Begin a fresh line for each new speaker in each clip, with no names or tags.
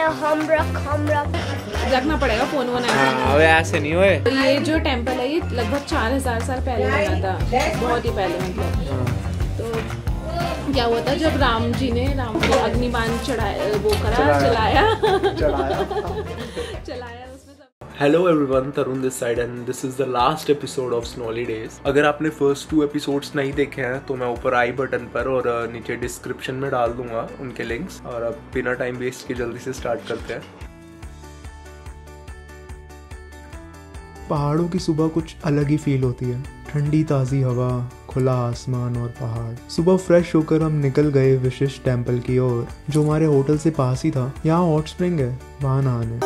हम
रखना पड़ेगा फोन वोन।
अबे ऐसे नहीं हुए।
ये जो टेम्पल है ये लगभग 4000 साल पहले बना था, बहुत ही पहले मतलब। तो क्या हुआ था जब राम जी ने राम को अग्निबाण चढ़ाया, वो करा चलाया उसमें।
Hello everyone, Tarun this side and this is the last episode of snowly days. अगर आपने फर्स्ट 2 एपिसोड्स नहीं देखे हैं तो मैं ऊपर आई बटन पर और नीचे डिस्क्रिप्शन में डाल दूंगा उनके लिंक्स। और अब बिना टाइम वेस्ट के जल्दी से स्टार्ट करते हैं।
पहाड़ों की सुबह कुछ अलग ही फील होती है। ठंडी ताज़ी हवा, खुला आसमान और पहाड़। सुबह फ्रेश होकर हम निकल गए विशिष्ट टेम्पल की ओर, जो हमारे होटल से पास ही था। यहाँ हॉट स्प्रिंग है, वहाँ नहाने।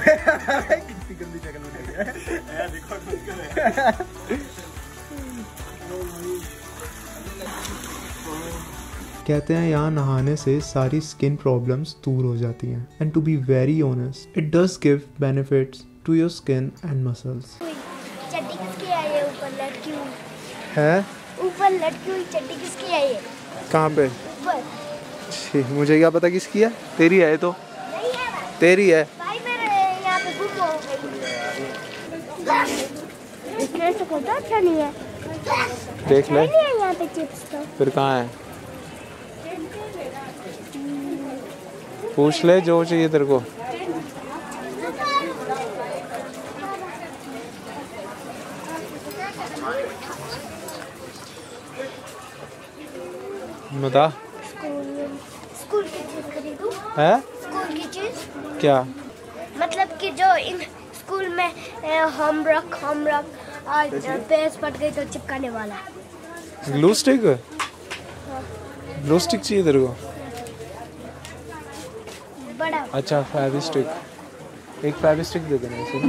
कहते हैं यहाँ नहाने से सारी स्किन प्रॉब्लम्स दूर हो जाती हैं। And to be very honest, it does give benefits to your skin and muscles.
चड्डी किसकी है ये ऊपर लटकी हुई?
है
ऊपर लटकी हुई चड्डी किसकी है ये?
कहाँ पे?
ऊपर।
मुझे क्या पता किसकी है? तेरी है तो?
नहीं है भाई।
तेरी है।
भाई मेरे यहाँ पे गुम हो गई। इसमें तो कोई अच्छा नहीं है।
देख ले।
नहीं है यहाँ पे चिप्स तो।
फिर कहाँ है? पूछ ले जो चाहिए तेरे को। बता।
स्कूल की चीज खरीदूं?
है?
स्कूल की चीज?
क्या?
मतलब कि जो इन स्कूल में होमवर्क और पेज फट गई तो चिपकाने वाला।
Glue stick? ग्लू स्टिक चाहिए तेरे को?
बड़ा।
अच्छा, फेविस्टिक। एक फेविस्टिक दे देना इसे।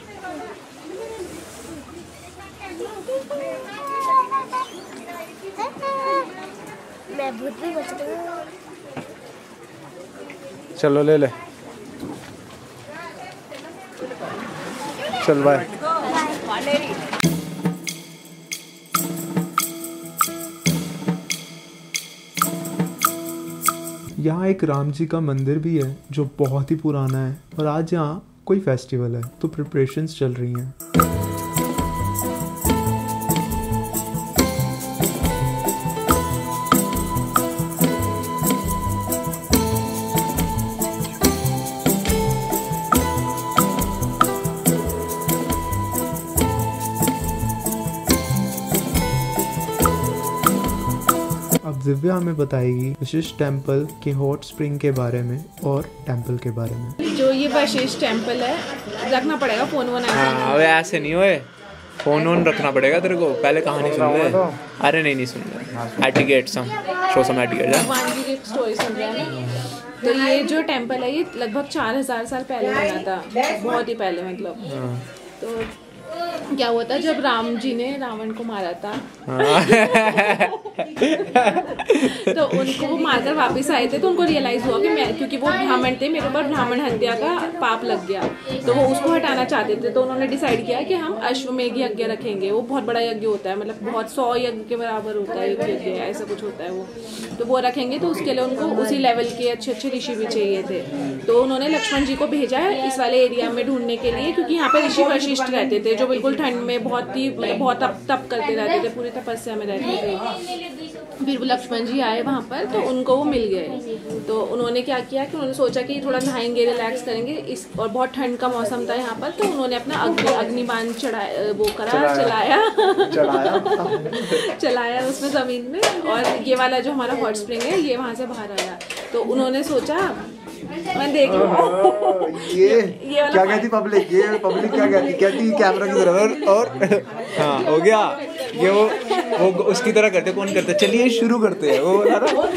मैं भूत भी बच गई।
चलो ले ले। चल बाय। यहाँ एक राम जी का मंदिर भी है जो बहुत ही पुराना है, और आज यहाँ कोई फेस्टिवल है तो प्रिपरेशंस चल रही हैं। अब दिव्या हमें बताएगी विशिष्ट टेम्पल के हॉट स्प्रिंग के बारे में और टेम्पल के बारे में।
जो ये विशिष्ट टेम्पल है, रखना पड़ेगा फोन वोन।
अबे ऐसे नहीं हुए। फोन वोन रखना पड़ेगा तेरे को। पहले कहानी सुन ले। अरे नहीं सुन ले। Etiquette some show some etiquette.
भगवान जी की एक स्टोरी सुन रहे हैं। तो ये जो टेम्पल है ये लगभग 4000 साल पहले बना था, बहुत ही पहले मतलब। तो क्या हुआ था जब राम जी ने रावण को मारा था तो उनको वो मारकर वापस आए थे, तो उनको रियलाइज हुआ कि मैं, क्योंकि वो ब्राह्मण थे, मेरे ऊपर ब्राह्मण हत्या का पाप लग गया, तो वो उसको हटाना चाहते थे। तो उन्होंने डिसाइड किया कि हम अश्वमेघ यज्ञ रखेंगे। वो बहुत बड़ा यज्ञ होता है, मतलब बहुत 100 यज्ञ के बराबर होता है यज्ञ, ऐसा कुछ होता है वो। तो वो रखेंगे, तो उसके लिए उनको उसी लेवल के अच्छे ऋषि भी चाहिए थे। तो उन्होंने लक्ष्मण जी को भेजा है इस वाले एरिया में ढूंढने के लिए, क्योंकि यहाँ पे ऋषि वशिष्ठ रहते थे जो बिल्कुल ठंड में बहुत तप करते रहते थे, पूरी तपस्या में रहते थे। फिर वो लक्ष्मण जी आए वहाँ पर, तो उनको वो मिल गए। तो उन्होंने क्या किया कि उन्होंने सोचा कि थोड़ा नहाएंगे, रिलैक्स करेंगे इस, और बहुत ठंड का मौसम था यहाँ पर। तो उन्होंने अपना अग्निबाण चढ़ाया, वो करा चलाया उसमें ज़मीन में। और ये वाला जो हमारा हॉट स्प्रिंग है ये वहाँ से बाहर आया। तो उन्होंने सोचा, मैं देख
ये क्या कहती पब्लिक? ये पब्लिक क्या कहती कैमरा की तरफ। और हाँ हो गया। ये वो उसकी तरह करते, कौन करते? चलिए शुरू करते हैं। वो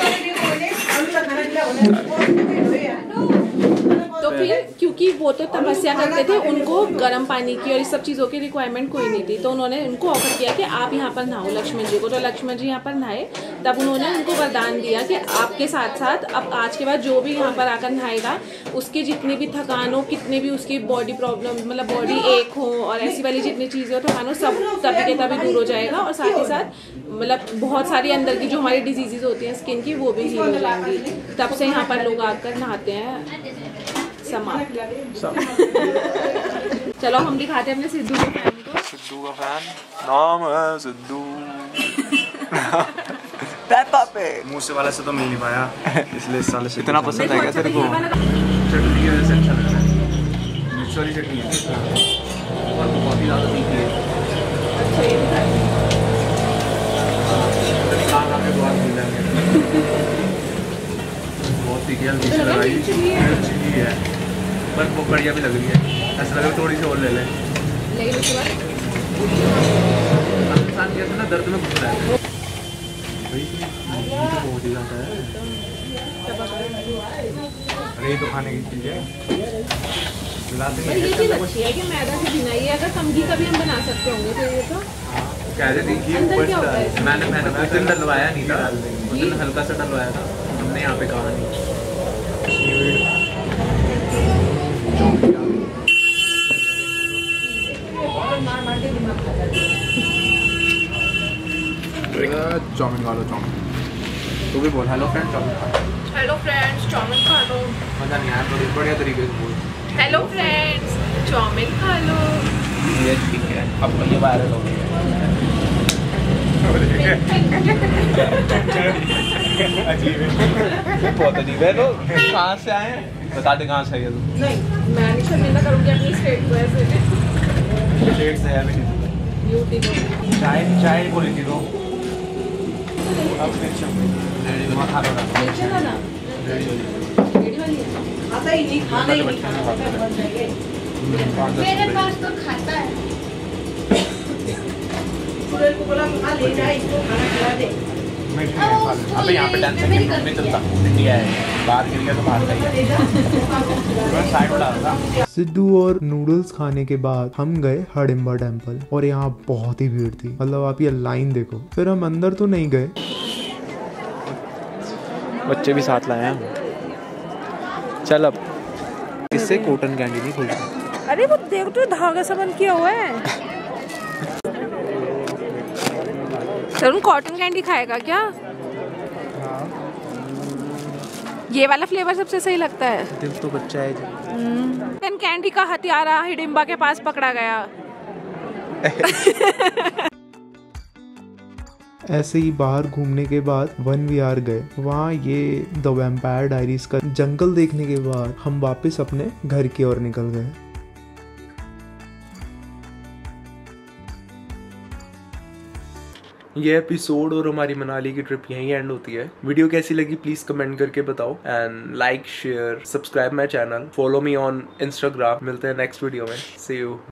तो फिर क्योंकि वो तो तपस्या करते थे, उनको गर्म पानी की और इस सब चीज़ों की रिक्वायरमेंट कोई नहीं थी, तो उन्होंने उनको ऑफर किया कि आप यहाँ पर नहाओ लक्ष्मण जी को। तो लक्ष्मण जी यहाँ पर नहाए। तब उन्होंने उनको वरदान दिया कि आपके साथ साथ अब आज के बाद जो भी यहाँ पर आकर नहाएगा, उसकी जितनी भी थकान हो, कितने भी उसकी बॉडी प्रॉब्लम, मतलब बॉडी एक हो और ऐसी वाली जितनी चीज़ें हो, थकान हो, सब तभी के तभी दूर हो जाएगा। और साथ ही साथ मतलब बहुत सारी अंदर की जो हमारी डिजीजेज होती हैं स्किन की, वो भी हील हो जाएंगी। तब से यहाँ पर लोग आकर नहाते हैं। समाप्त। चलो हम दिखाते हैं अपने सिद्धू के फैन को।
सिद्धू का फैन नाम है सिद्धू। पेपा पे
मूसे वाले से तो मिल नहीं पाया, इसलिए इस साल से
इतना पसंद है क्या तेरे को? चटनी की वजह से अच्छा लग रहा है। मिर्च वाली चटनी है और बहुत ही ज़्यादा तीखी है। बहुत तीखी है, मिर्च लगाई चिली है, पर वो बढ़िया भी लग रही है। ऐसा लग रहा है थोड़ी सी और ले लें।
लेकिन उसके बाद
इंसान कैसे ना दर्द में घुस रहा है। बहुत ही ज़्यादा है।
अरे तो खाने की चीज़ है,
ये चीज़ अच्छी है कि मैदा से बिना ये अगर समझी का भी हम बना सकते होंगे तो ये तो
कह रहे थे
अंदर क्या होता है?
मैंने उस दिन डलवाया नहीं था, उस दिन हल्का सा डलवाया था, हमने यहाँ पे कहा नहीं।
चाउमीन खा लो, चाउमीन। तू भी बोल हेलो फ्रेंड, चाउमीन खा लो।
हेलो फ्रेंड्स चाउमीन खा लो।
मज़ा नहीं आया, थोड़ी बढ़िया तरीके से बोल।
हेलो फ्रेंड्स चाउमीन खा लो।
ये ठीक है, अब ये वायरल हो गया। बहुत अजीब है। तो कहाँ से आए हैं? बता दे कहाँ से है तू?
नहीं मैं नहीं शर्मिंदा करूँगी अपनी स्टेट को ऐसे।
स्टेट से है भी नहीं।
यूट्यूब
चाय बोली थी तो अब खा लो ना।
नीचे था ना रेडी वाली है। आता ही नहीं, खाना ही नहीं।
मेरे पास तो खाता है।
को बोला खा ले जाए, इसको खाना खिला दे।
अबे यहाँ पे 10 सेकंड नहीं चलता, इंडिया है, बाहर गिर गया तो बाहर का ही है। साइड उड़ा था।
सिद्धू और नूडल्स खाने के बाद हम गए हडिम्बा टेम्पल और यहाँ बहुत ही भीड़ थी, मतलब आप ये लाइन देखो। फिर हम अंदर तो नहीं गए,
बच्चे भी साथ लाए हैं। चल अब इससे कॉटन कैंडी नहीं खुल रही।
अरे वो देख तो धागा सा बन किया हुआ है। तरुण कॉटन कैंडी खाएगा क्या? ये वाला फ्लेवर सबसे सही लगता है।
दिल तो बच्चा है जी।
कॉटन कैंडी का हथियारा हिडिंबा के पास पकड़ा गया।
ऐसे ही बाहर घूमने के बाद 1 विहार गए। वहाँ ये द वैम्पायर डायरीज का जंगल देखने के बाद हम वापस अपने घर की ओर निकल गए।
ये एपिसोड और हमारी मनाली की ट्रिप यहीं एंड होती है। वीडियो कैसी लगी प्लीज कमेंट करके बताओ and like share subscribe my channel, follow me on Instagram. मिलते हैं नेक्स्ट वीडियो में। See you.